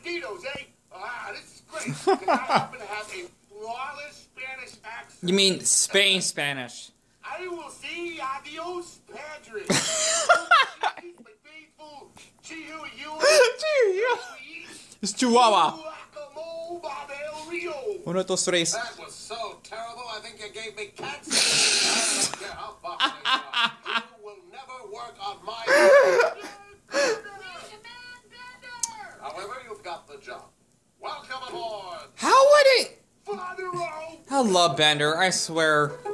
mosquitoes, eh? Ah, this is great. Because I happen to have a flawless Spanish accent. You mean Spain Spanish? I will see adios, Padre. My faithful It's Chihuahua. Uno, dos, tres. That was so terrible, I think you gave me cancer. I don't care how popular you are. You will never work on my... However, you've got the job. Welcome aboard. How would it? Father-o. I love Bender, I swear.